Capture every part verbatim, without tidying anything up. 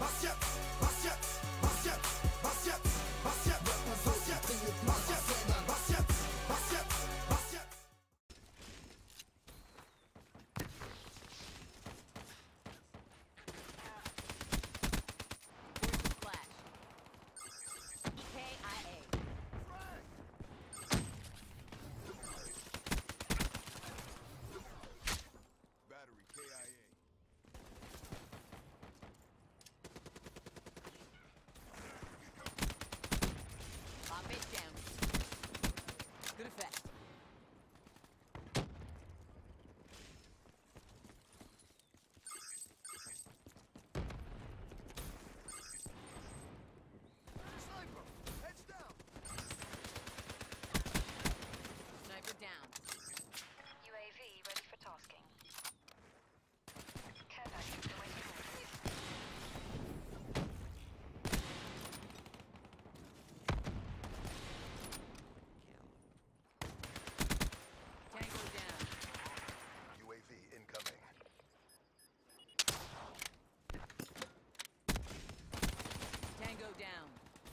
was jetzt, was jetzt, was jetzt, was jetzt, was jetzt, was jetzt, was jetzt, was jetzt, was jetzt, was jetzt, was jetzt. K I A. Battery K I A. Bomb face down. Good effect. Sniper, heads down. Sniper down. U A V ready for tasking. Care package awaiting orders. Tango down. U A V incoming. Tango down.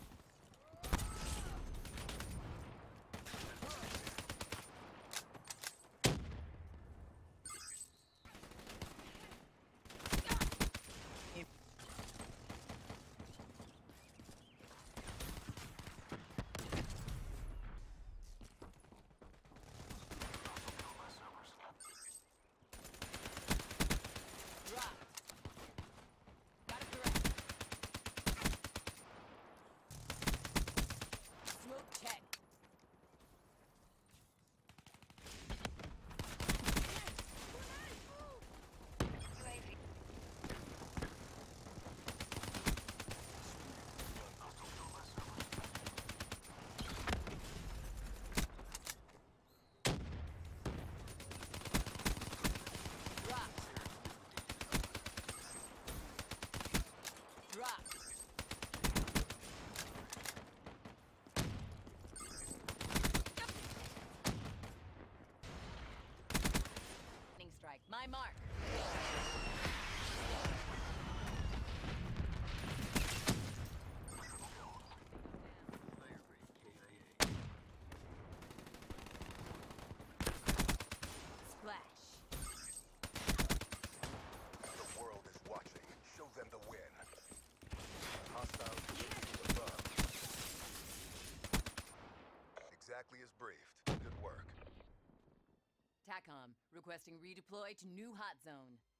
Drop. Got it correct. Smoke check. U A V. Drop. Drop. Lightning strike. My mark. Splash. The world is watching. Show them the win. Hostile U A V above. Exactly as briefed. Good work. TACOM requesting redeploy to new hot zone.